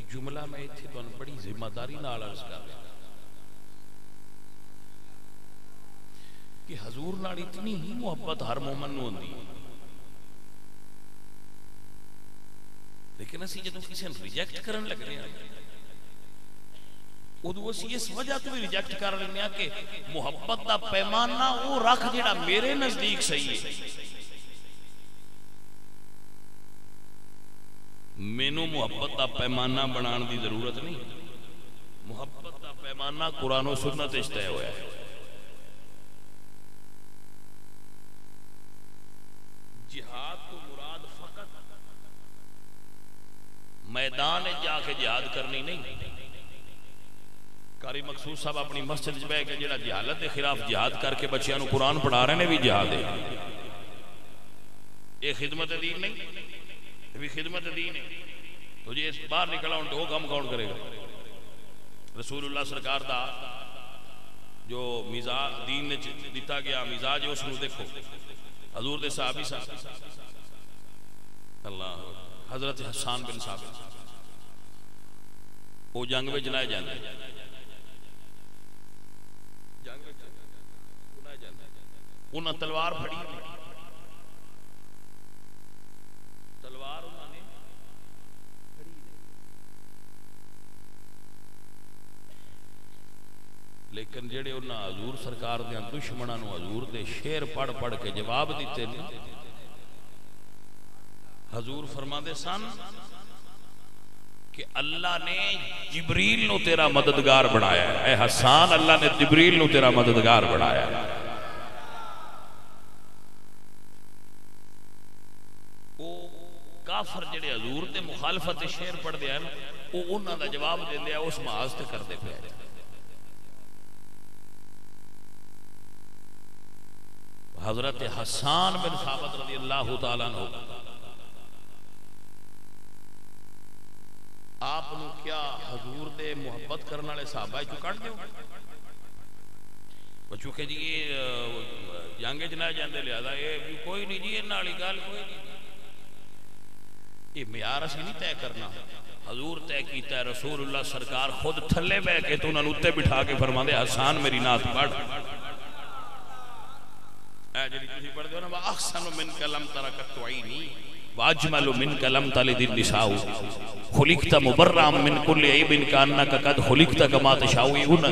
ایک جملہ میں اتنے تو بڑی ذمہ داری نال عرض کر رہا کہ حضور نال اتنی ہی محبت ہر مومن نو ہوندی ہے، لیکن اسی جدوں کسی نے ریجیکٹ کرن لگ رہے ہیں ادو اسی اس وجہ تو بھی ریجیکٹ کر رہے ہیں کہ محبت دا پیمانہ وہ رکھ جڑا میرے نزدیک صحیح ہے، مینوں محبت دا پیمانہ بنان دی ضرورت نہیں، محبت دا پیمانہ قرآن و سنت وچ طے ہویا ہے۔ جہاد تو مراد فقط میدان جا کے جہاد کرنی نہیں۔ قاری مقصود صاحب اپنی مسجد میں کہ جڑا جہالت کے خلاف جہاد کر کے بچیاں نو قرآن پڑھا رہے ہیں بھی جہاد ہے، یہ خدمت دین نہیں، یہ بھی خدمت دین ہے۔ تو جی اس باہر نکلا ہوں تو وہ کام کون کرے گا؟ رسول اللہ سرکار دا جو مزاج دین نے دیتا گیا مزاج ہے اس کو دیکھو، حضور دے صحابی صاحب اللہ حضرت حسان بن ثابت وہ جنگ میں جنائے جاندے، جنگ میں جنائے جاندے، انہاں تلوار پھڑی، تلوار انہاں نے پھڑی، لیکن جڑے انہاں حضور سرکار دے دشمناں نو حضور دے شعر پڑھ پڑھ کے جواب دیتے نے، حضور فرماندے سن کہ اللہ نے جبریل نو تیرا مددگار بنایا ہے، اے حسان اللہ نے جبریل نو تیرا مددگار بنایا ہے۔ وہ کافر جڑے حضور دے مخالفت شعر پڑھ دیا ہے وہ انہاں دا جواب دے دیا اس محاذ تے کر دے پیا۔ حضرت حسان بن ثابت رضی اللہ تعالیٰ عنہ آپ نو کیا حضور دے محبت کرنے والے صحابہ چوں کٹ دیو بچوں کہ جی یہ جنگ جنائے جاندے لہذا یہ کوئی نہیں جی انہاں والی گل کوئی نہیں، یہ معیار اسی نہیں طے کرنا، حضور طے کیتا ہے۔ رسول اللہ سرکار خود تھلے بیٹھ کے تو انہاں نوں تے بٹھا کے فرماندے حسان میری نعت پڑھ، اے جڑی تسی پڑھ دیو نا واحسن منک لم ترکت عینی واجمل منک لم تلد النساء خلقت مبرئا من كل عیب کانک قد خلقت کما تشاء،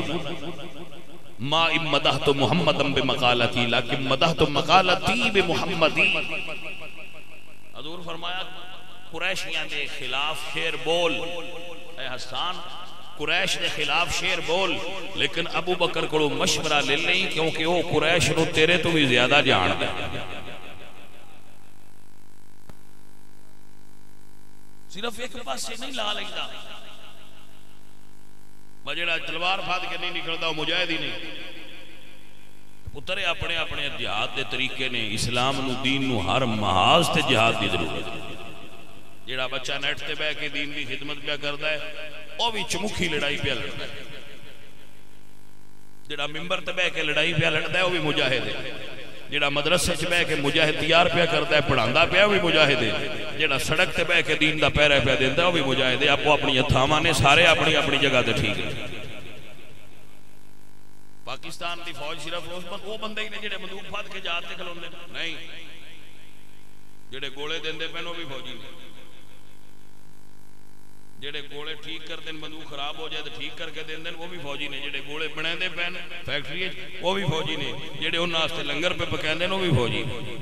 ما مدحت محمدا بمقالتی لیکن مدحت مقالتی بمحمدی۔ حضور فرمایا قریشیاں دے خلاف شعر بول، اے حسان قریش دے خلاف شعر بول، لیکن ابو بکر کو مشورہ لے لیں کیونکہ وہ قریش نو تیرے تو بھی زیادہ جانتا ہے، صرف ایک پاس سے نہیں لا لیتا، بجڑا تلوار پھاد کے نہیں نکلتا وہ مجاہد ہی نہیں۔ پتر اپنے اپنے جہاد دے طریقے نے، اسلام نو دین نو ہر محاذ تے جہاد دی ضرورت ہے۔ جڑا بچہ نیٹ تے بہ کے دین دی خدمت پیا کردا ہے وہ بھی چمکھی لڑائی پیا لڑدا ہے، جڑا ممبر تے بہ کے لڑائی پیا لڑدا ہے وہ بھی مجاہد ہے، جڑا مدرسے چ بہ کے مجاہد تیار پیا کردا ہے پڑھاندا پیا وہ بھی مجاہد ہے، جڑا سڑک تے بہ کے دین دا پیرا پیا دیندا ہے وہ بھی مجاہد ہے۔ آپ اپنی تھاواں نے سارے اپنی اپنی جگہ تے ٹھیک ہے۔ پاکستان دی فوج صرف وہ بندے ہی نے جڑے بندوق پھاد کے جہاد تے کھلوندے نہیں، جڑے گولے دیندے پے وہ بھی فوجی نے، جڑے گولے ٹھیک کر دیں بندوق خراب ہو جائے تو ٹھیک کر کے دیں وہ بھی فوجی نے، جڑے گولے بنے دے پین فیکٹری وہ بھی فوجی نے، جڑے انہاں واسطے لنگر پہ پکائیں وہ بھی فوجی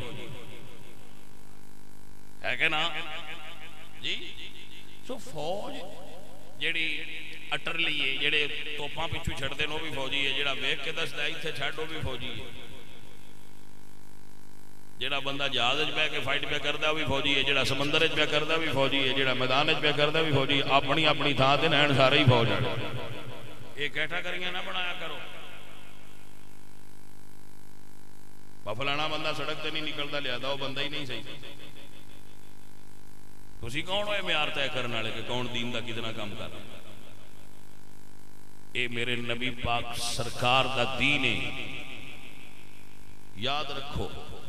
ہے کہ نا جی۔ سو فوج جڑی اٹر لیے جڑے توپاں پچھو چھڑ دیں وہ بھی فوجی ہے، جڑا ویکھ کے دسدا ایتھے چھڈ وہ بھی فوجی ہے، جڑا بندہ جہاز وچ بیٹھ کے فائٹ پہ کردا وہ بھی فوجی ہے، جڑا سمندر وچ پہ کردا بھی فوجی ہے، جڑا میدان وچ پہ کردا بھی فوجی ہے، اپنی اپنی تھاں تے رہن سارے ہی فوج ہیں۔ یہ کیٹاگریاں نہ بنایا کرو، فلانا بندہ سڑک تے نہیں نکلدا لہذا وہ بندہ ہی نہیں صحیح۔ تسی کون ہوئے معیار طے کرنے والے کہ کون دین دا کتنا کام کر رہا؟ اے میرے نبی پاک سرکار دا دین ہے، یاد رکھو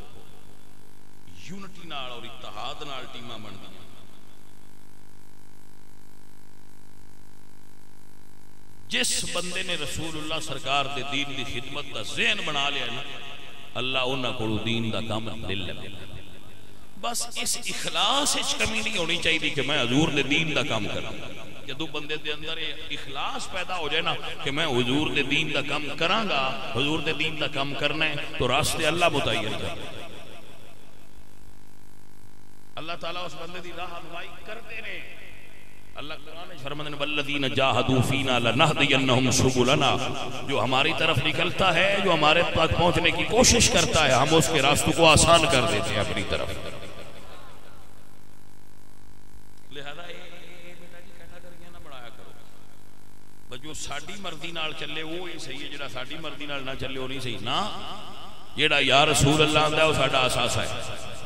یونٹی نال اور اتحاد نال ٹیماں بن گئی، جس بندے نے رسول اللہ سرکار دے دین دی خدمت دا ذہن بنا لیا نا اللہ انہاں کو دین دا کام لے لے. بس اس اخلاص وچ کمی نہیں ہونی چاہیے کہ میں حضور دے دین دا کام کراں. جدو بندے دے اندر اخلاص پیدا ہو جائے نا کہ میں حضور دے دین دا کام کراں گا, حضور دے دین دا کام کرنا ہے, تو راستے اللہ متعین کر اللہ تعالیٰ اس بندے دی راہ رہنمائی کرتے ہیں. اللہ قرآن فرماتے ہیں والذین جاہدوا فینا لنہدینہم سبلنا, جو ہماری طرف نکلتا ہے, جو ہمارے تک پہنچنے کی کوشش کرتا ہے, ہم اس کے راستوں کو آسان کر دیتے ہیں اپنی طرف. لہذا بیٹا جی کٹھا کر کے نہ بڑھایا کرو, جو ساڈی مرضی نال چلے وہ ہی صحیح ہے, جڑا ساڈی مرضی نال نہ چلے وہ نہیں صحیح نا. جڑا یا رسول اللہ آندا ہے وہ ساڈا اساس ہے.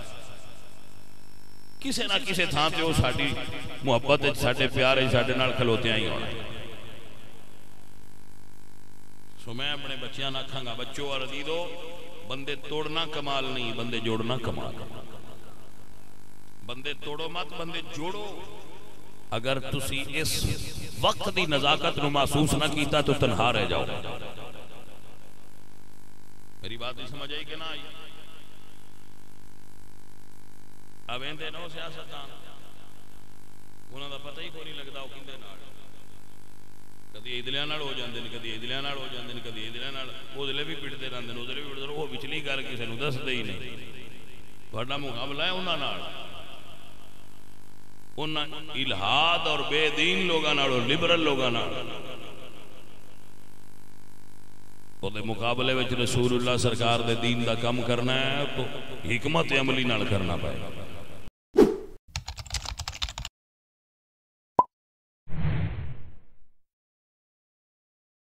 کسے نہ کسے تھان تے وہ ساڈی محبت ساڈے پیار ساڈے نال کھلوتیاں ہی ہونا. سو میں اپنے بچیاں نہ آکھاں گا بچوں اور عزیزو, بندے توڑنا کمال نہیں, بندے جوڑنا کمال. بندے توڑو مت, بندے جوڑو. اگر تسی اس وقت دی نزاکت نو محسوس نہ کیتا تو تنہا رہ جاؤ. میری بات نہیں سمجھ آئی کہ نہ آئی؟ آویندے نو سیاستدان انہاں دا پتہ ہی کوئی نہیں لگدا وہ کیندے نال, کدی ادلیاں نال ہو جاندے نے, کدی ادلیاں نال ہو جاندے نے, کدی ادلیاں نال اودلے بھی پڑدے رہندے نے, اودلے بھی پڑدے, وہ وچلی گل کسے نوں دسدے ہی نہیں. تہاڈا مقابلہ ہے انہاں نال, انہاں الہاد اور بے دین لوگاں نال اور لبرل لوگاں نال. وہ دے مقابلے وچ رسول اللہ سرکار دے دین دا کم کرنا ہے تو حکمت عملی نال کرنا پائے گا.